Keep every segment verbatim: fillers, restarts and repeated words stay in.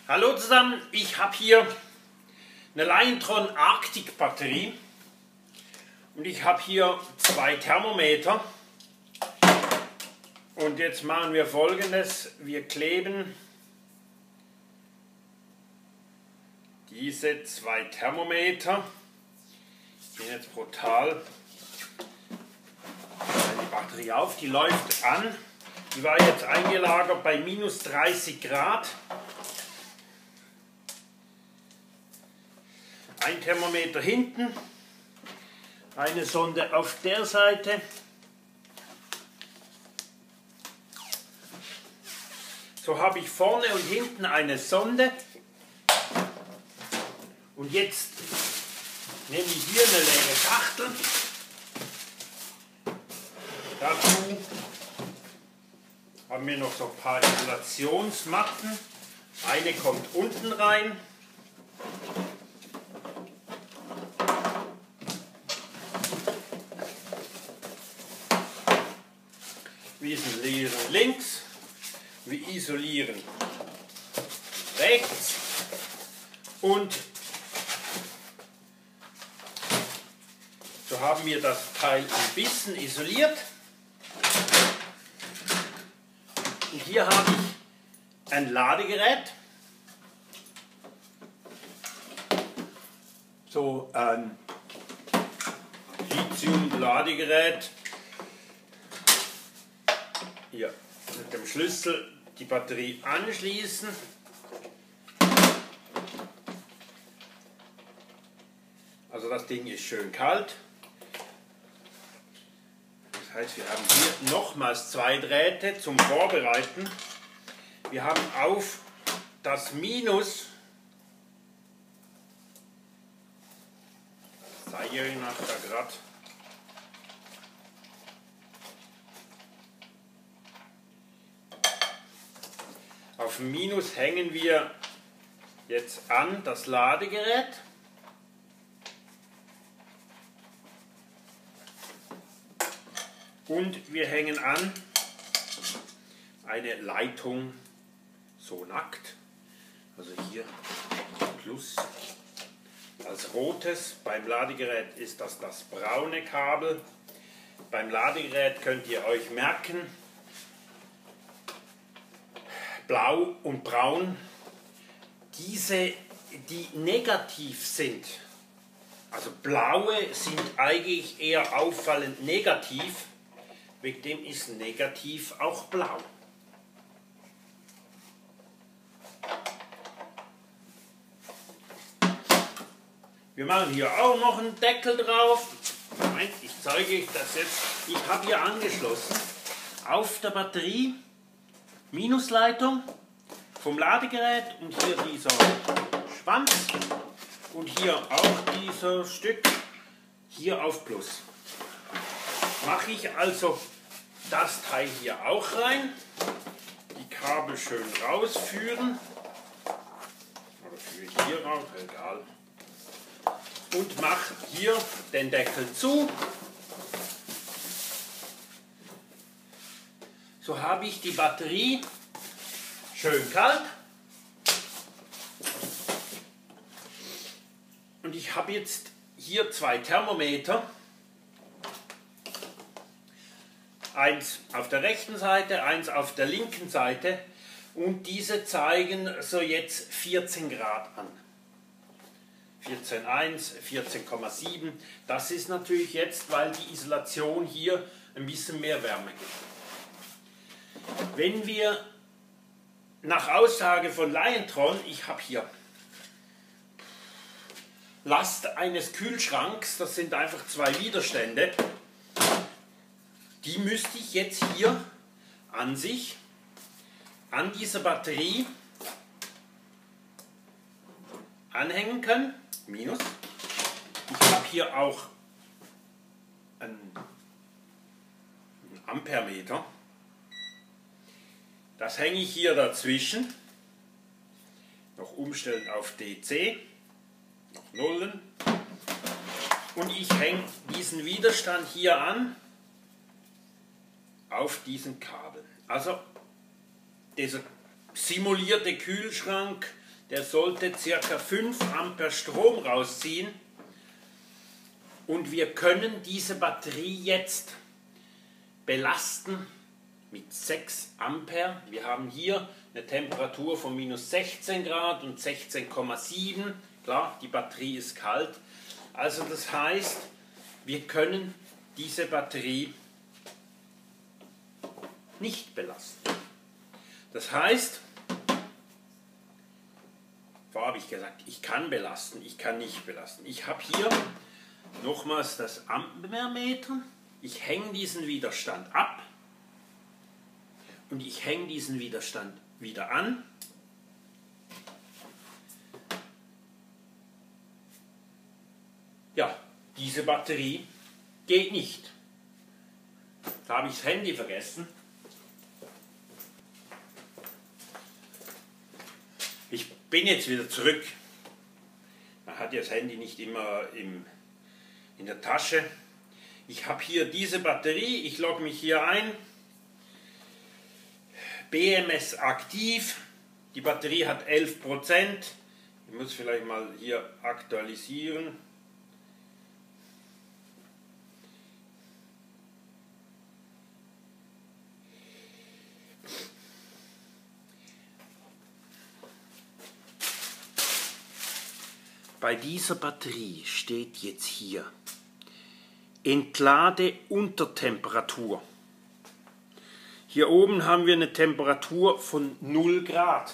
Hallo zusammen, ich habe hier eine Liontron Arctic Batterie und ich habe hier zwei Thermometer und jetzt machen wir Folgendes: Wir kleben diese zwei Thermometer, ich bin jetzt brutal, die Batterie auf, die läuft an, die war jetzt eingelagert bei minus dreißig Grad. Ein Thermometer hinten, eine Sonde auf der Seite. So habe ich vorne und hinten eine Sonde. Und jetzt nehme ich hier eine leere Schachtel. Dazu haben wir noch so ein paar Isolationsmatten. Eine kommt unten rein. Wir isolieren links, wir isolieren rechts und so haben wir das Teil ein bisschen isoliert. Und hier habe ich ein Ladegerät, so ein Lithium-Ladegerät. Hier mit dem Schlüssel die Batterie anschließen. Also das Ding ist schön kalt. Das heißt, wir haben hier nochmals zwei Drähte zum Vorbereiten. Wir haben auf das Minus, ich zeige euch nach da gerade, auf Minus hängen wir jetzt an das Ladegerät. Und wir hängen an eine Leitung so nackt. Also hier Plus als rotes. Beim Ladegerät ist das das braune Kabel. Beim Ladegerät könnt ihr euch merken, Blau und Braun, diese, die negativ sind, also blaue sind eigentlich eher auffallend negativ, wegen dem ist negativ auch blau. Wir machen hier auch noch einen Deckel drauf. Moment, ich zeige euch das jetzt. Ich habe hier angeschlossen auf der Batterie Minusleitung vom Ladegerät und hier dieser Schwanz und hier auch dieses Stück hier auf Plus. Mache ich also das Teil hier auch rein, die Kabel schön rausführen, oder führe ich hier raus, egal, und mache hier den Deckel zu. So habe ich die Batterie schön kalt und ich habe jetzt hier zwei Thermometer, eins auf der rechten Seite, eins auf der linken Seite und diese zeigen so jetzt vierzehn Grad an. vierzehn Komma eins, vierzehn Komma sieben, das ist natürlich jetzt, weil die Isolation hier ein bisschen mehr Wärme gibt. Wenn wir nach Aussage von Liontron, ich habe hier Last eines Kühlschranks, das sind einfach zwei Widerstände, die müsste ich jetzt hier an sich, an diese Batterie anhängen können, Minus. Ich habe hier auch einen Ampermeter. Das hänge ich hier dazwischen, noch umstellen auf D C, noch Nullen. Und ich hänge diesen Widerstand hier an, auf diesen Kabel. Also dieser simulierte Kühlschrank der sollte ca. fünf Ampere Strom rausziehen. Und wir können diese Batterie jetzt belasten mit sechs Ampere. Wir haben hier eine Temperatur von minus sechzehn Grad und sechzehn Komma sieben. Klar, die Batterie ist kalt. Also das heißt, wir können diese Batterie nicht belasten. Das heißt, vorher habe ich gesagt, ich kann belasten, ich kann nicht belasten. Ich habe hier nochmals das Ampermeter. Ich hänge diesen Widerstand ab und ich hänge diesen Widerstand wieder an. Ja, diese Batterie geht nicht. Da habe ich das Handy vergessen. Ich bin jetzt wieder zurück. Man hat ja das Handy nicht immer im, in der Tasche. Ich habe hier diese Batterie, ich logge mich hier ein. B M S aktiv. Die Batterie hat elf Prozent. Ich muss vielleicht mal hier aktualisieren. Bei dieser Batterie steht jetzt hier Entlade unter Temperatur. Hier oben haben wir eine Temperatur von null Grad.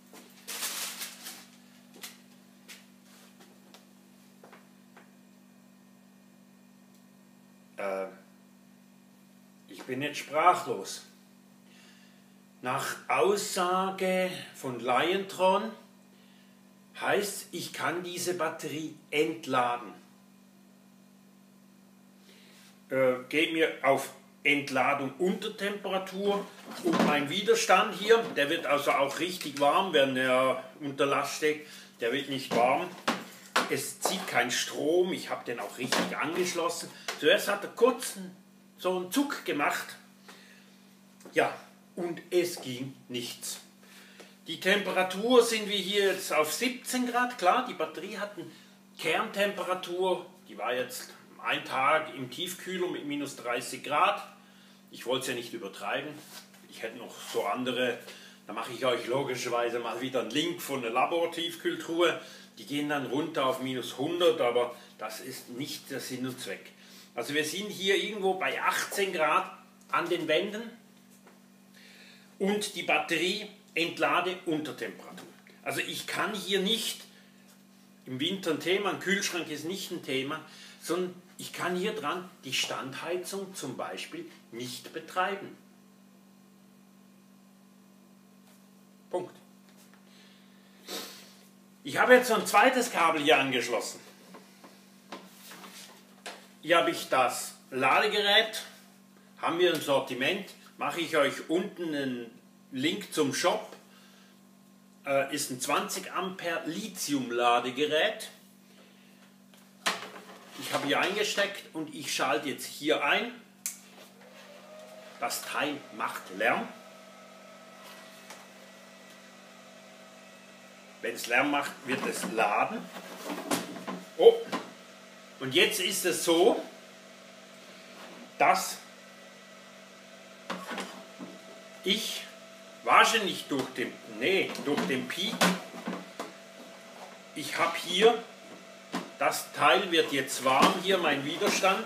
Äh, ich bin jetzt sprachlos. Nach Aussage von Liantron heißt, ich kann diese Batterie entladen. Äh, geht mir auf Entladung unter Temperatur und mein Widerstand hier, der wird also auch richtig warm, wenn er unter Last steht, der wird nicht warm. Es zieht kein Strom, ich habe den auch richtig angeschlossen. Zuerst hat er kurz so einen Zuck gemacht. Ja, und es ging nichts. Die Temperatur sind wir hier jetzt auf siebzehn Grad. Klar, die Batterie hat eine Kerntemperatur, die war jetzt ein Tag im Tiefkühler mit minus dreißig Grad. Ich wollte es ja nicht übertreiben. Ich hätte noch so andere, da mache ich euch logischerweise mal wieder einen Link von einer Labor-Tiefkühltruhe. Die gehen dann runter auf minus hundert, aber das ist nicht der Sinn und Zweck. Also wir sind hier irgendwo bei achtzehn Grad an den Wänden und die Batterie entlade unter Temperatur. Also ich kann hier nicht, im Winter ein Thema, ein Kühlschrank ist nicht ein Thema, sondern ich kann hier dran die Standheizung zum Beispiel nicht betreiben. Punkt. Ich habe jetzt so ein zweites Kabel hier angeschlossen. Hier habe ich das Ladegerät, haben wir im Sortiment, mache ich euch unten einen Link zum Shop, äh, ist ein zwanzig Ampere Lithium-Ladegerät. Ich habe hier eingesteckt und ich schalte jetzt hier ein. Das Teil macht Lärm. Wenn es Lärm macht, wird es laden. Oh, und jetzt ist es so, dass ich wahrscheinlich durch den, nee, durch den Peak, ich habe hier, das Teil wird jetzt warm, hier mein Widerstand,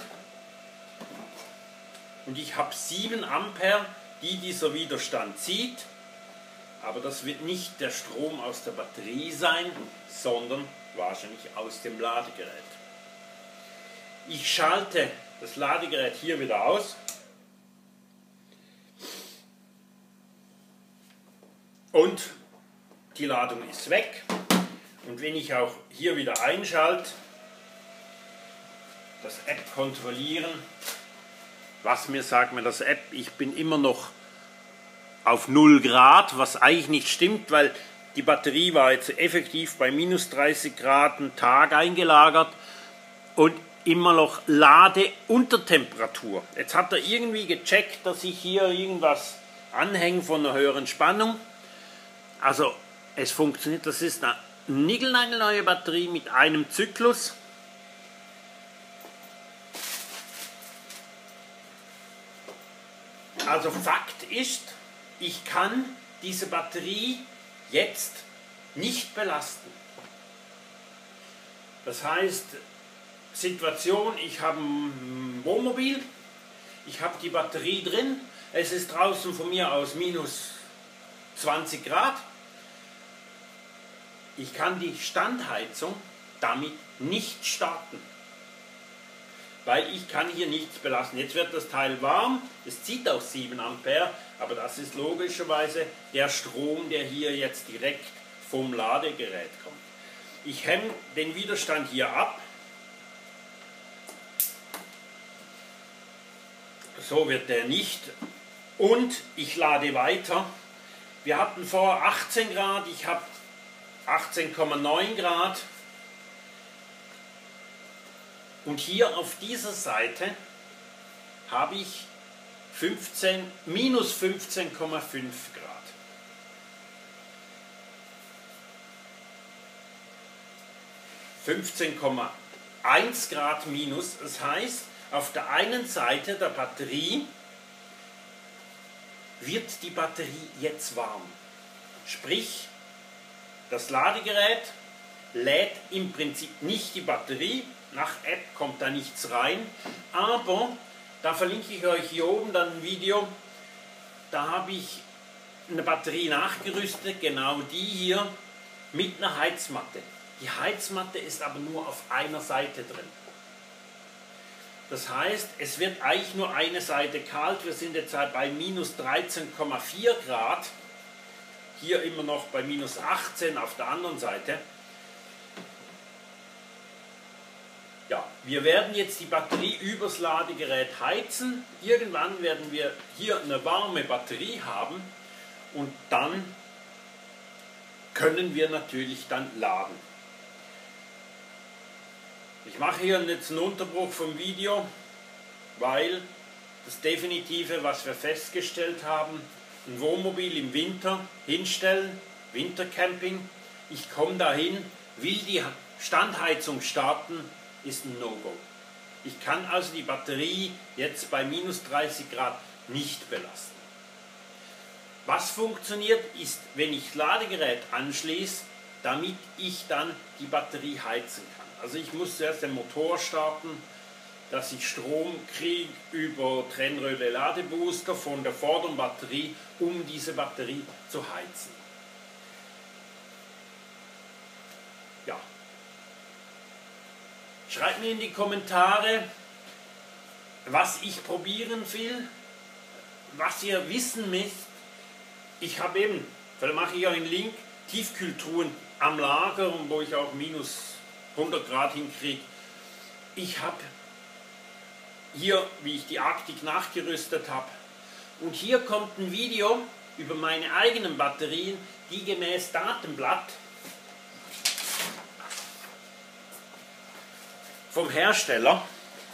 und ich habe sieben Ampere, die dieser Widerstand zieht, aber das wird nicht der Strom aus der Batterie sein, sondern wahrscheinlich aus dem Ladegerät. Ich schalte das Ladegerät hier wieder aus. Und die Ladung ist weg. Und wenn ich auch hier wieder einschalte, das App kontrollieren, was mir sagt mir das App, ich bin immer noch auf null Grad, was eigentlich nicht stimmt, weil die Batterie war jetzt effektiv bei minus dreißig Grad einen Tag eingelagert und immer noch Ladeuntertemperatur. Jetzt hat er irgendwie gecheckt, dass ich hier irgendwas anhänge von einer höheren Spannung. Also Es funktioniert, das ist eine niegelnagelneue Batterie mit einem Zyklus. Also Fakt ist, ich kann diese Batterie jetzt nicht belasten. Das heißt, Situation, ich habe ein Wohnmobil, ich habe die Batterie drin, es ist draußen von mir aus minus zwanzig Grad. Ich kann die Standheizung damit nicht starten, weil ich kann hier nichts belasten. Jetzt wird das Teil warm, es zieht auch sieben Ampere, aber das ist logischerweise der Strom, der hier jetzt direkt vom Ladegerät kommt. Ich hemme den Widerstand hier ab. So wird der nicht. Und ich lade weiter. Wir hatten vor achtzehn Grad, ich habe achtzehn Komma neun Grad. Und hier auf dieser Seite habe ich fünfzehn, minus fünfzehn Komma fünf Grad. fünfzehn Komma eins Grad minus, das heißt, auf der einen Seite der Batterie wird die Batterie jetzt warm. Sprich, das Ladegerät lädt im Prinzip nicht die Batterie, nach App kommt da nichts rein, aber da verlinke ich euch hier oben dann ein Video, da habe ich eine Batterie nachgerüstet, genau die hier, mit einer Heizmatte. Die Heizmatte ist aber nur auf einer Seite drin. Das heißt, es wird eigentlich nur eine Seite kalt. Wir sind jetzt bei minus dreizehn Komma vier Grad. Hier immer noch bei minus achtzehn auf der anderen Seite. Ja, wir werden jetzt die Batterie übers Ladegerät heizen. Irgendwann werden wir hier eine warme Batterie haben und dann können wir natürlich dann laden. Ich mache hier jetzt einen Unterbruch vom Video, weil das Definitive, was wir festgestellt haben, ein Wohnmobil im Winter hinstellen, Wintercamping, ich komme dahin, will die Standheizung starten, ist ein No-Go. Ich kann also die Batterie jetzt bei minus dreißig Grad nicht belasten. Was funktioniert ist, wenn ich das Ladegerät anschließe, damit ich dann die Batterie heizen kann. Also ich muss zuerst den Motor starten, dass ich Strom kriege über Trennröhre Ladebooster von der vorderen Batterie, um diese Batterie zu heizen. Ja. Schreibt mir in die Kommentare, was ich probieren will, was ihr wissen müsst. Ich habe eben, vielleicht mache ich euch einen Link, Tiefkühltruhen am Lager, wo ich auch minus hundert Grad hinkriege. Ich habe hier, wie ich die Arktik nachgerüstet habe. Und hier kommt ein Video über meine eigenen Batterien, die gemäß Datenblatt vom Hersteller,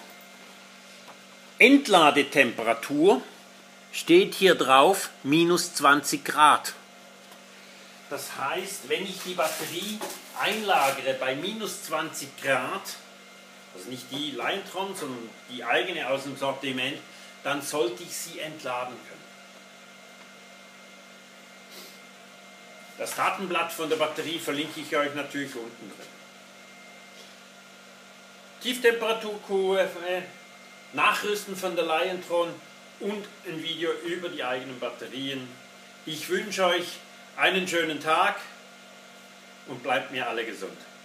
Entladetemperatur, steht hier drauf minus zwanzig Grad. Das heißt, wenn ich die Batterie einlagere bei minus zwanzig Grad, also nicht die Leintron, sondern die eigene aus dem Sortiment, dann sollte ich sie entladen können. Das Datenblatt von der Batterie verlinke ich euch natürlich unten drin. Tieftemperaturkurve, Nachrüsten von der Leintron und ein Video über die eigenen Batterien. Ich wünsche euch einen schönen Tag und bleibt mir alle gesund.